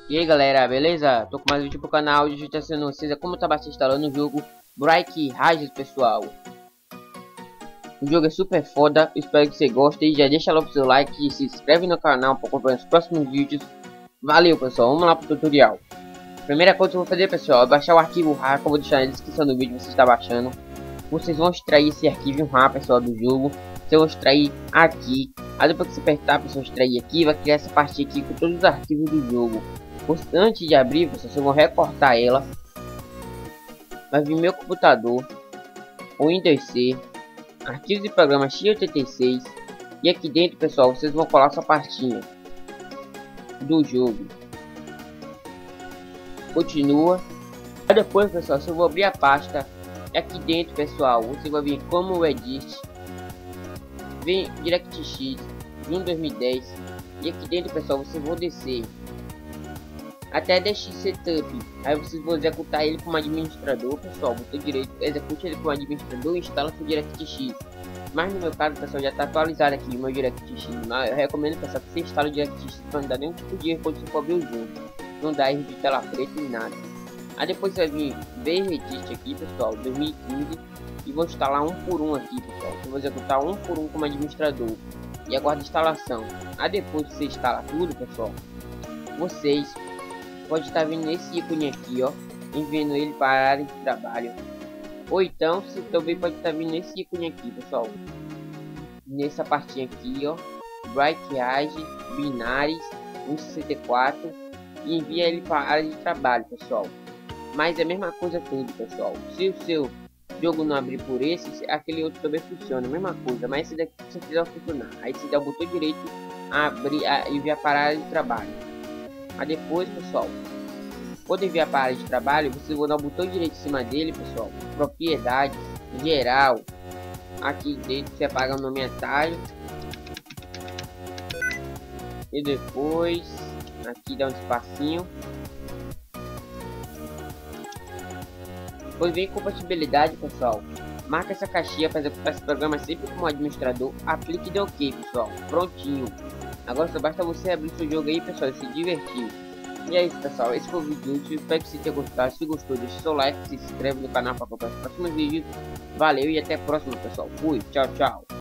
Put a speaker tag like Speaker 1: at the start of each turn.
Speaker 1: E aí galera, beleza? Tô com mais um vídeo pro canal e hoje tá sendo vocês como tá se instalando o jogo Bright Rise, pessoal. O jogo é super foda, espero que você goste e já deixa logo o seu like e se inscreve no canal para acompanhar os próximos vídeos. Valeu pessoal, vamos lá pro tutorial. Primeira coisa que eu vou fazer, pessoal, é baixar o arquivo RAR, que eu vou deixar na descrição do vídeo, você está baixando. Vocês vão extrair esse arquivo RAR, pessoal, do jogo. Vocês vão extrair aqui. Aí depois que você apertar, pessoal, extrair aqui, vai criar essa parte aqui com todos os arquivos do jogo. Antes de abrir, pessoal, vocês vão recortar ela. Vai vir meu computador, o Windows C, arquivos e programas x86. E aqui dentro, pessoal, vocês vão colar essa pastinha do jogo. Continua. Aí depois, pessoal, eu vou abrir a pasta. Aqui dentro, pessoal, você vai vir como edit, vem DirectX June 2010. E aqui dentro, pessoal, vocês vão descer até DX Setup. Aí vocês vão executar ele como administrador, pessoal. Botão direito, execute ele como administrador e instala o DirectX. Mas no meu caso, pessoal, já está atualizado aqui o meu DirectX. Eu recomendo, pessoal, que você instale o DirectX para não dar nenhum tipo de erro quando você for abrir o jogo. Não dá erro de tela preta nem nada. Aí depois vai vir VRedit aqui, pessoal, 2015. E vou instalar um por um aqui, pessoal. Eu vou executar um por um como administrador. E aguardo a instalação. Aí depois que você instala tudo, pessoal, vocês pode estar vindo nesse ícone aqui, ó, enviando ele para a área de trabalho. Ou então você também pode estar vindo nesse ícone aqui, pessoal, nessa partinha aqui, ó, Bright Rise Binaries 164, e envia ele para a área de trabalho, pessoal. Mas é a mesma coisa tudo, pessoal. Se o seu jogo não abrir por esse, aquele outro também funciona, a mesma coisa. Mas esse daqui você fizer funcionar, aí você dá o botão direito, abrir, enviar para a área de trabalho. Aí depois, pessoal, quando enviar para a área de trabalho, vocês vão dar o botão direito em cima dele, pessoal, propriedades, geral. Aqui dentro você apaga o nome atalho. E depois, aqui dá um espacinho. Depois vem compatibilidade, pessoal. Marca essa caixinha para executar esse programa sempre como administrador. Aplique e dê OK, pessoal. Prontinho. Agora só basta você abrir seu jogo aí, pessoal, e se divertir. E é isso, pessoal, esse foi o vídeo de hoje. Espero que você tenha gostado. Se gostou, deixa seu like, se inscreve no canal para acompanhar os próximos vídeos. Valeu e até a próxima, pessoal. Fui, tchau, tchau.